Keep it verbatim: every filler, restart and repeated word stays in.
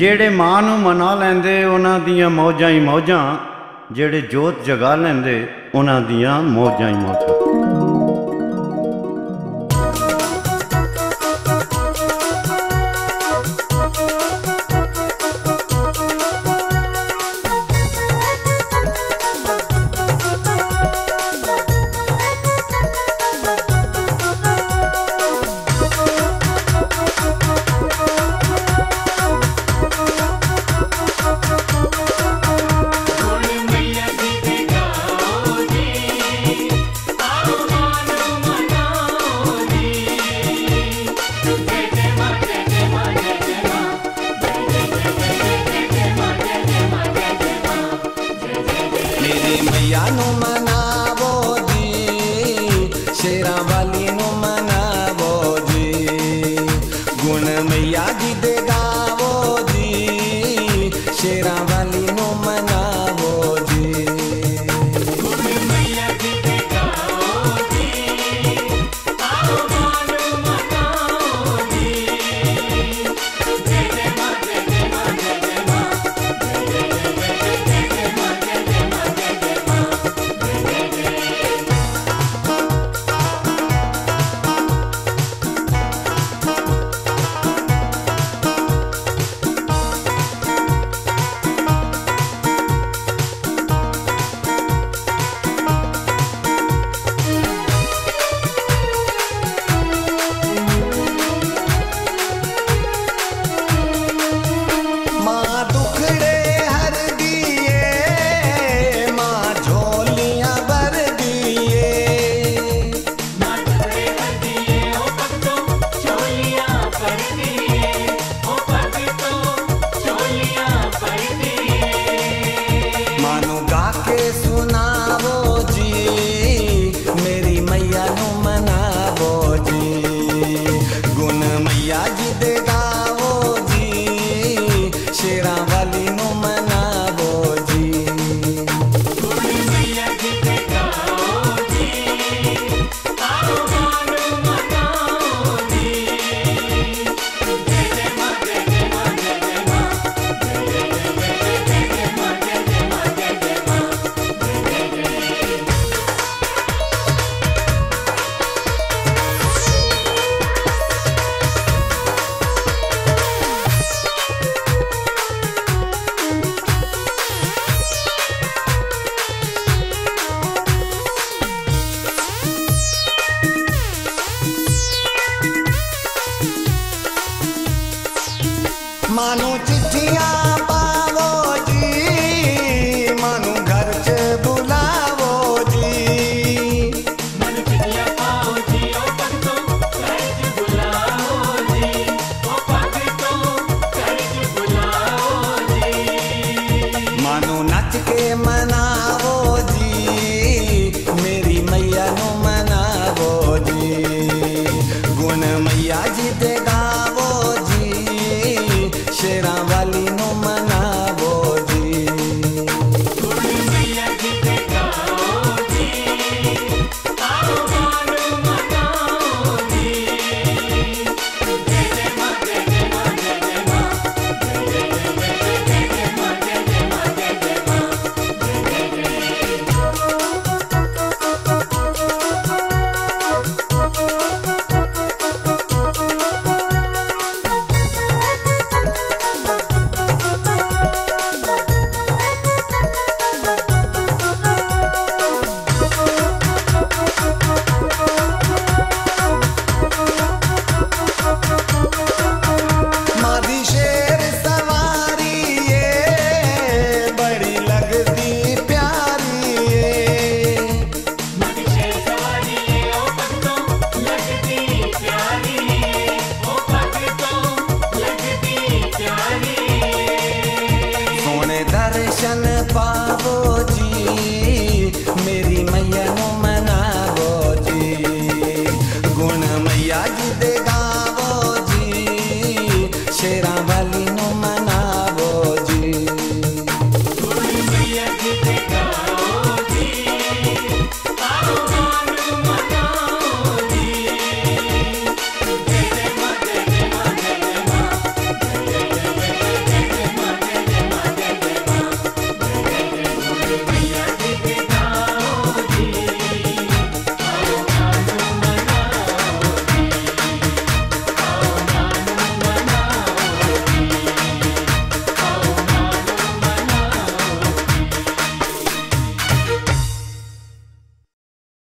जेड़े मां नूं मना लैंदे उन्हां दियां मौजां ही मौजां, जेड़े जोत जगा लैंदे उन्हां दियां मौजां ही मौजां। मैया नू मनावो जी, शेरा वाली नू मनावो जी, गुण मैया जी दे गावो जी, शेरा वाली नू मनावो जी। गुण मैया जी दे गावो जी, आओ मानू मनावो जी, जय जय मां जय जय मां जय जय मां, जय जय जय जय मां जय जय मां जय जय मां। सुनावो जी, मेरी मैया नू मनावो जी, गुण मैया जी दे गावो जी, शेरा वाली नू मनावो जी। गुण मैया जी दे गावो जी, आओ मानू मनावो जी, जय जय मां जय जय मां जय जय मां, जय जय जय जय मां जय जय मां जय जय मां। मानू चिट्ठियां पावो जी, मानू घर च बुलावो जी, मानू चिट्ठियां पावो जी, ओ भक्तो घर च बुलावो जी, ओ भक्तो घर च बुलावो जी, मानू नच के मनावो जी, मेरी मैया नू मनावो जी, गुण मैया जी दे गावो जी, शेरा वाली